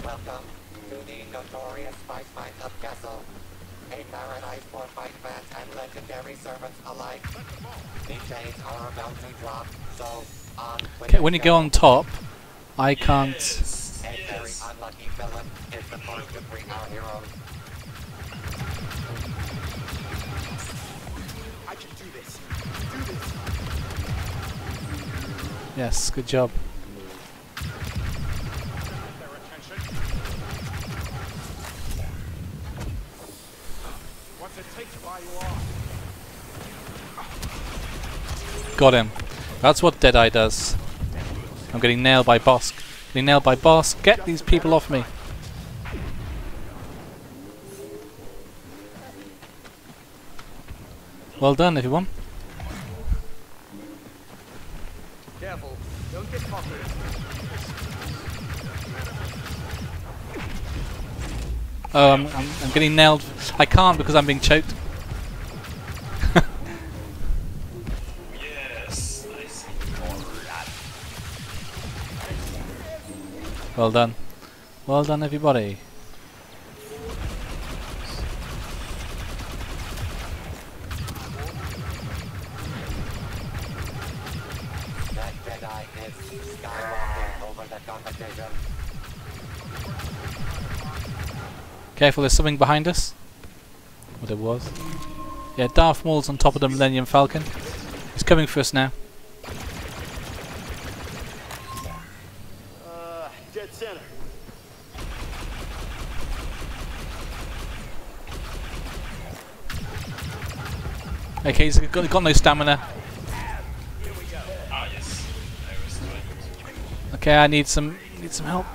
Welcome to the notorious Spice Mine of Castle, a paradise for fight fans and legendary servants alike. The chains are about to drop, so on. Okay, when you go on top, I can't. A very unlucky villain is the first to free our heroes. I can do this. Do this. Yes, good job. Got him. That's what Deadeye does. I'm getting nailed by Bosk. Getting nailed by Bosk. Get these people off me. Well done, everyone. Careful, don't get caught. Oh, I'm getting nailed. I can't because I'm being choked. Yes, I see. Well done. Well done, everybody. That Jedi is skyrocketing over the competition. Careful, there's something behind us. What it was. Yeah, Darth Maul's on top of the Millennium Falcon. He's coming for us now. Dead center. Okay, he's got no stamina. Ah, yes. I was trying to. Okay, I need some help.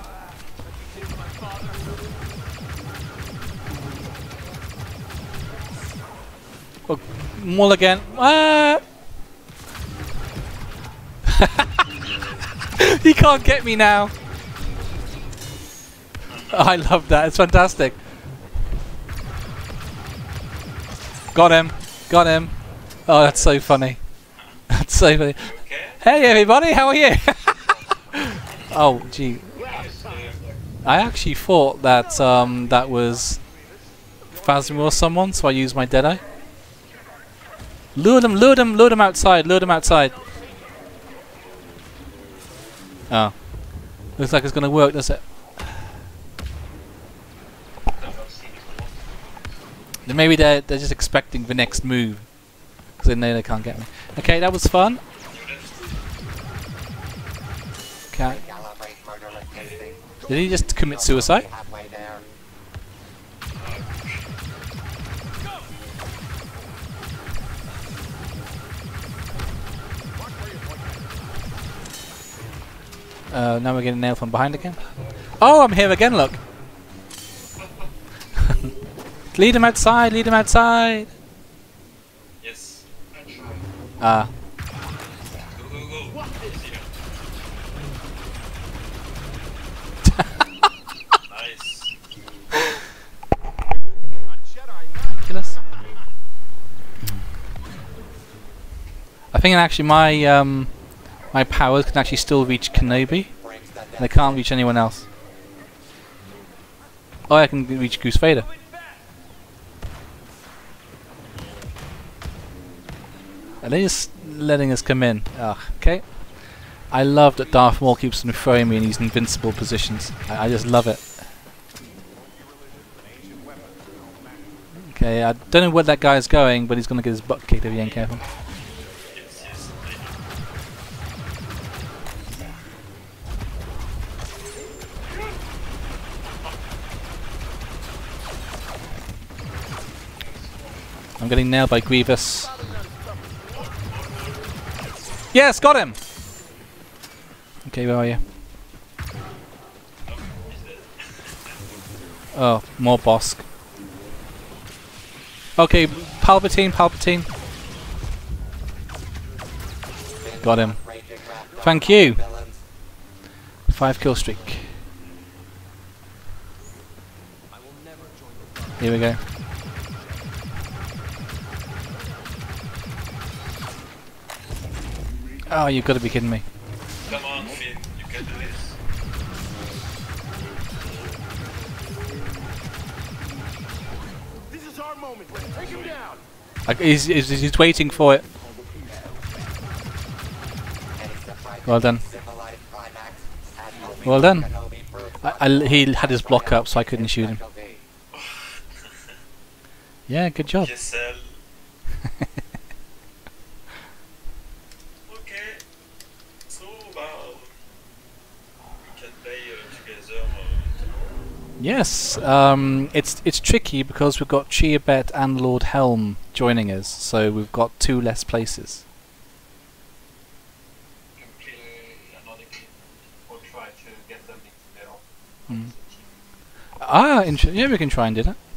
Oh, Maul again. Ah! He can't get me now. Oh, I love that. It's fantastic. Got him. Got him. Oh, that's so funny. That's so funny. Okay. Hey everybody, how are you? Oh, gee. I actually thought that that was Phasma or someone, so I used my Deadeye. Lure them outside, lure them outside. Oh. Looks like it's gonna work, does it? Then maybe they're just expecting the next move. Because they know they can't get me. Okay, that was fun. Okay. Calibrate murderous instinct. Did he just commit suicide? Halfway there. Now we're getting nailed from behind again. Oh, I'm here again, look. Lead him outside, lead him outside. Yes. Ah. Go, go, go. Nice. Kill us. I think actually my my powers can actually still reach Kenobi. And I can't reach anyone else. Oh, I can reach Goose Vader. Are they just letting us come in? Ah, okay. I love that Darth Maul keeps on throwing me in these invincible positions. I just love it. Okay, I don't know where that guy's going, but he's going to get his butt kicked if he ain't careful. Yes, yes. I'm getting nailed by Grievous. Yes, got him! Okay, where are you? Oh, more Bosk. Okay, Palpatine. Got him. Thank you. 5 kill streak. Here we go. Oh, you've got to be kidding me. Come on, Finn. You can do this. It's our moment. Let's take him down. He's waiting for it. Well done. Well done. He had his block up, so I couldn't shoot him. Yeah, good job. Kessel. Okay. So, we can play together tomorrow. Yes, it's tricky because we've got Chiabet and Lord Helm joining us, so we've got 2 less places. Can kill another kid or try to get them into their own Ah, yeah, we can try and do that.